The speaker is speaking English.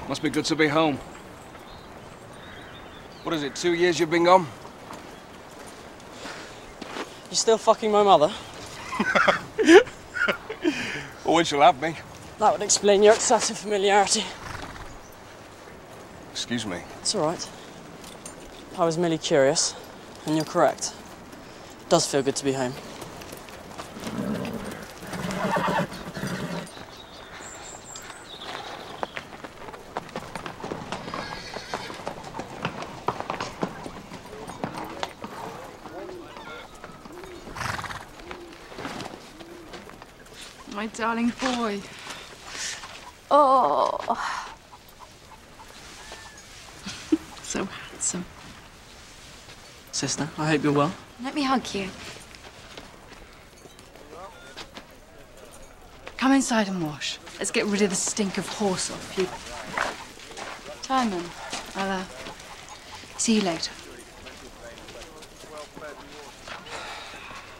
Must be good to be home. What is it, 2 years you've been gone? You still fucking my mother? Well, when she'll have me. That would explain your excessive familiarity. Excuse me. It's all right. I was merely curious, and you're correct. It does feel good to be home. My darling boy. Oh. So handsome. Sister, I hope you're well. Let me hug you. Come inside and wash. Let's get rid of the stink of horse off you. Timon, I'll see you later.